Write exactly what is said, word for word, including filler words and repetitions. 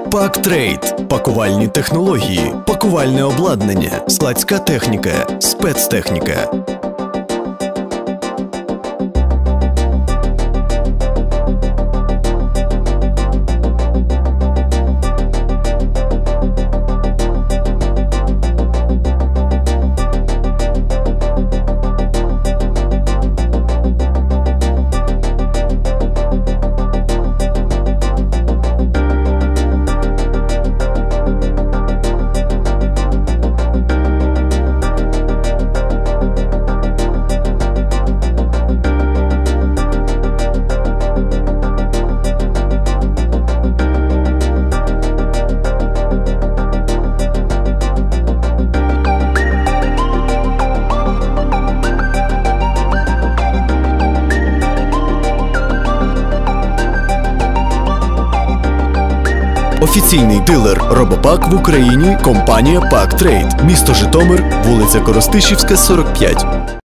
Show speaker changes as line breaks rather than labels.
Пактрейд. Пакувальні технології, пакувальне обладнання, складська техніка, спецтехніка. Офіційний дилер Робопак в Україні – компанія Пактрейд. Місто Житомир, вулиця Коростишівська, сорок п'ять.